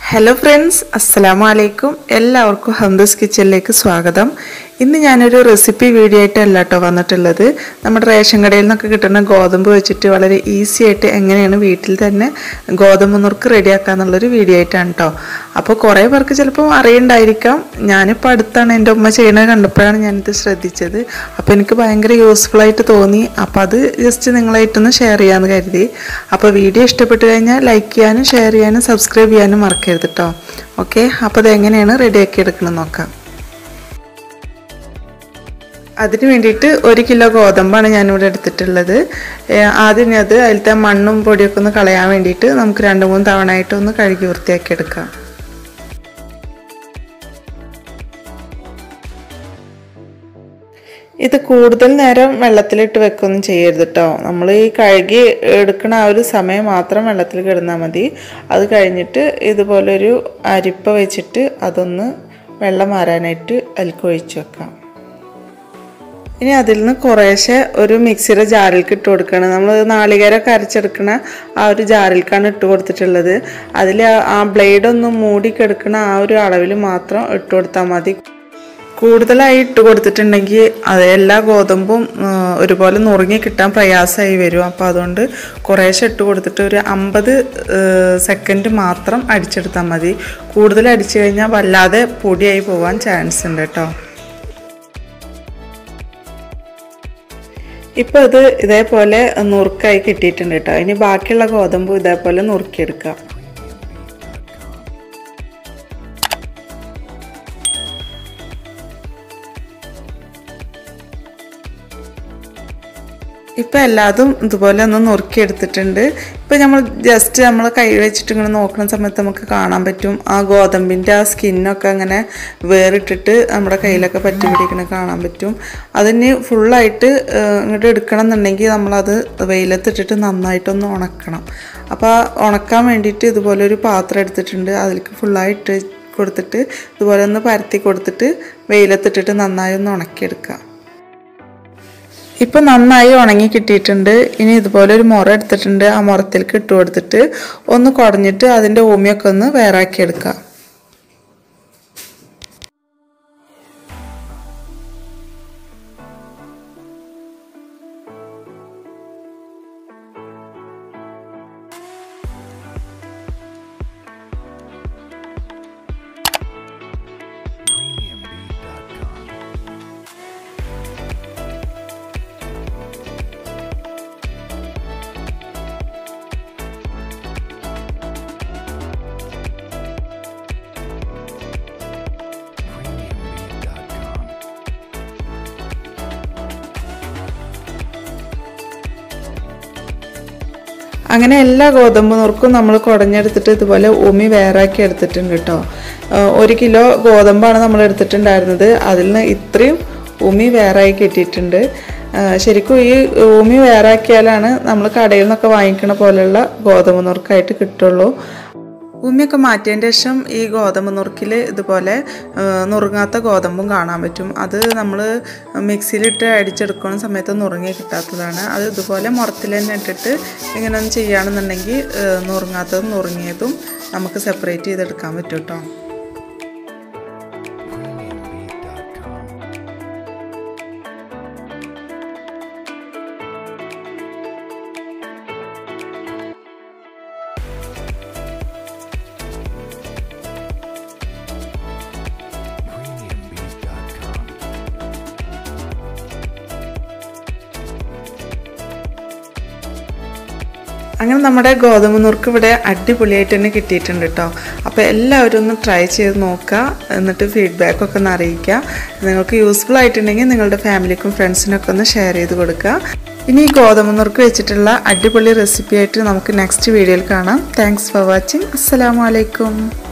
Hello friends, Assalamu alaikum. എല്ലാവർക്കും ഹംദസ് കിച്ചണിലേക്ക് സ്വാഗതം. ഇന്ന് ഞാനൊരു റെസിപ്പി വീഡിയോ ആയിട്ടല്ല ട്ടോ വന്നിട്ടുള്ളത്. നമ്മുടെ റേഷൻ കടയിൽ നിന്നൊക്കെ കിട്ടുന്ന ഗോതമ്പ് വെച്ചിട്ട് വളരെ ഈസി ആയിട്ട് എങ്ങനെയാണ് വീട്ടിൽ തന്നെ ഗോതമ്പ് നുറുക്ക് റെഡിയാക്കാന്നുള്ള ഒരു വീഡിയോ ആയിട്ടാണ് ട്ടോ. അപ്പോൾ കുറേ പേർക്ക് ചിലപ്പോൾ അറിയണ്ടായിരിക്കാം. ഞാനിപ്പോൾ അടുത്താണ് എൻ്റെ ഉമ്മ ചെയ്യുന്നത് കണ്ടപ്പോഴാണ് ഞാനിത് ശ്രദ്ധിച്ചത്. അപ്പോൾ എനിക്ക് ഭയങ്കര യൂസ്ഫുൾ ആയിട്ട് തോന്നി. അപ്പോൾ അത് ജസ്റ്റ് നിങ്ങളായിട്ടൊന്ന് ഷെയർ ചെയ്യാമെന്ന് കരുതി. അപ്പോൾ വീഡിയോ ഇഷ്ടപ്പെട്ടു കഴിഞ്ഞാൽ ലൈക്ക് ചെയ്യാനും ഷെയർ ചെയ്യാനും സബ്സ്ക്രൈബ് ചെയ്യാനും മറക്കരുത് ട്ടോ. ഓക്കെ, അപ്പോൾ അത് എങ്ങനെയാണ് റെഡിയാക്കി എടുക്കണമെന്ന് നോക്കാം. അതിന് വേണ്ടിയിട്ട് 1 കിലോ ഗോതമ്പാണ് ഞാനിവിടെ എടുത്തിട്ടുള്ളത്. ആദ്യം അത് അതിലത്തെ മണ്ണും പൊടിയൊക്കെ ഒന്ന് കളയാൻ വേണ്ടിയിട്ട് നമുക്ക് 2-3 തവണ ആയിട്ടൊന്ന് കഴുകി വൃത്തിയാക്കി എടുക്കാം. ഇത് കൂടുതൽ നേരം വെള്ളത്തിലിട്ട് വെക്കൊന്നും ചെയ്യരുത് കേട്ടോ. നമ്മൾ ഈ കഴുകി എടുക്കുന്ന ആ ഒരു സമയം മാത്രം വെള്ളത്തിൽ കിടന്നാൽ മതി. അത് കഴിഞ്ഞിട്ട് ഇതുപോലൊരു അരിപ്പ വെച്ചിട്ട് അതൊന്ന് വെള്ളം മാറാനായിട്ട് അതിലേക്ക് ഒഴിച്ച് വെക്കാം. ഇനി അതിൽ നിന്ന് കുറേശ്ശെ ഒരു മിക്സിയുടെ ജാറിലേക്ക് ഇട്ട് കൊടുക്കണം. നമ്മൾ നാളികേരമൊക്കെ അരച്ചെടുക്കുന്ന ആ ഒരു ജാറിലേക്കാണ് ഇട്ട് കൊടുത്തിട്ടുള്ളത്. അതിൽ ആ ബ്ലേഡൊന്നും മൂടിക്കെടുക്കുന്ന ആ ഒരു അളവിൽ മാത്രം ഇട്ട് കൊടുത്താൽ മതി. കൂടുതലായി ഇട്ട് കൊടുത്തിട്ടുണ്ടെങ്കിൽ അത് എല്ലാ ഗോതമ്പും ഒരുപോലെ നുറുങ്ങി കിട്ടാൻ പ്രയാസമായി വരും. അപ്പോൾ അതുകൊണ്ട് കുറേശ്ശെ ഇട്ട് കൊടുത്തിട്ട് ഒരു 50 സെക്കൻഡ് മാത്രം അടിച്ചെടുത്താൽ മതി. കൂടുതൽ അടിച്ചു കഴിഞ്ഞാൽ വല്ലാതെ പൊടിയായി പോകാൻ ചാൻസ് ഉണ്ട് കേട്ടോ. ഇപ്പോൾ ഇത് ഇതേപോലെ നുറുക്കായി കിട്ടിയിട്ടുണ്ട് കേട്ടോ. ഇനി ബാക്കിയുള്ള ഗോതമ്പ് ഇതേപോലെ നുറുക്കിയെടുക്കാം. ഇപ്പോൾ എല്ലാതും ഇതുപോലെ ഒന്ന് നുറുക്കിയെടുത്തിട്ടുണ്ട്. ഇപ്പോൾ നമ്മൾ ജസ്റ്റ് നമ്മൾ കൈ വെച്ചിട്ട് ഇങ്ങനെ നോക്കുന്ന സമയത്ത് നമുക്ക് കാണാൻ പറ്റും ആ ഗോതമ്പിൻ്റെ ആ സ്കിന്നൊക്കെ അങ്ങനെ വേറിട്ടിട്ട് നമ്മുടെ കയ്യിലൊക്കെ പറ്റി പിടിക്കണ കാണാൻ പറ്റും. അതിന് ഫുള്ളായിട്ട് ഇങ്ങോട്ട് എടുക്കണം എന്നുണ്ടെങ്കിൽ നമ്മളത് വെയിലത്തിട്ടിട്ട് നന്നായിട്ടൊന്ന് ഉണക്കണം. അപ്പോൾ ഉണക്കാൻ വേണ്ടിയിട്ട് ഇതുപോലെ ഒരു പാത്രം എടുത്തിട്ടുണ്ട്. അതിലേക്ക് ഫുള്ളായിട്ട് കൊടുത്തിട്ട് ഇതുപോലെ ഒന്ന് പരത്തി കൊടുത്തിട്ട് വെയിലത്തിട്ടിട്ട് നന്നായി ഒന്ന് ഉണക്കിയെടുക്കാം. ഇപ്പം നന്നായി ഉണങ്ങി കിട്ടിയിട്ടുണ്ട്. ഇനി ഇതുപോലെ ഒരു മുറ എടുത്തിട്ടുണ്ട്. ആ മുറത്തിലേക്ക് ഇട്ട് കൊടുത്തിട്ട് ഒന്ന് കുടഞ്ഞിട്ട് അതിൻ്റെ ഓമിയൊക്കെ ഒന്ന് വേറാക്കിയെടുക്കാം. അങ്ങനെ എല്ലാ ഗോതമ്പ് നുറുക്കും നമ്മൾ കുടഞ്ഞെടുത്തിട്ട് ഇതുപോലെ ഉമി വേറാക്കി എടുത്തിട്ടുണ്ട് കേട്ടോ. 1 കിലോ ഗോതമ്പാണ് നമ്മൾ എടുത്തിട്ടുണ്ടായിരുന്നത്. അതിൽ നിന്ന് ഇത്രയും ഉമി വേറായി കിട്ടിയിട്ടുണ്ട്. ശരിക്കും ഈ ഉമി വേറാക്കിയാലാണ് നമ്മൾ കടയിൽ നിന്നൊക്കെ വാങ്ങിക്കുന്ന പോലെയുള്ള ഗോതമ്പ് നുറുക്കായിട്ട് കിട്ടുള്ളൂ. ഉമിയൊക്കെ മാറ്റിയതിന് ശേഷം ഈ ഗോതമ്പ് നുറുക്കിൽ ഇതുപോലെ നുറുങ്ങാത്ത ഗോതമ്പും കാണാൻ പറ്റും. അത് നമ്മൾ മിക്സിയിലിട്ട് അടിച്ചെടുക്കുന്ന സമയത്ത് നുറുങ്ങി കിട്ടാത്തതാണ്. അത് ഇതുപോലെ മുറത്തിൽ തന്നെ ഇട്ടിട്ട് ഇങ്ങനെ ഒന്ന് ചെയ്യുകയാണെന്നുണ്ടെങ്കിൽ നുറുങ്ങാത്തതും നുറുങ്ങിയതും നമുക്ക് സെപ്പറേറ്റ് ചെയ്തെടുക്കാൻ പറ്റും കേട്ടോ. അങ്ങനെ നമ്മുടെ ഗോതമ്പ് നുറുക്ക് ഇവിടെ അടിപൊളിയായിട്ട് തന്നെ കിട്ടിയിട്ടുണ്ട് കേട്ടോ. അപ്പോൾ എല്ലാവരും ഒന്ന് ട്രൈ ചെയ്ത് നോക്കുക. എന്നിട്ട് ഫീഡ്ബാക്കൊക്കെ ഒന്ന് അറിയിക്കുക. നിങ്ങൾക്ക് യൂസ്ഫുൾ ആയിട്ടുണ്ടെങ്കിൽ നിങ്ങളുടെ ഫാമിലിക്കും ഫ്രണ്ട്സിനൊക്കെ ഒന്ന് ഷെയർ ചെയ്ത് കൊടുക്കുക. ഇനി ഈ ഗോതമ്പ് നുറുക്ക് വെച്ചിട്ടുള്ള അടിപൊളി റെസിപ്പി ആയിട്ട് നമുക്ക് നെക്സ്റ്റ് വീഡിയോയിൽ കാണാം. Thanks for watching. അസ്സലാമു അലൈക്കും.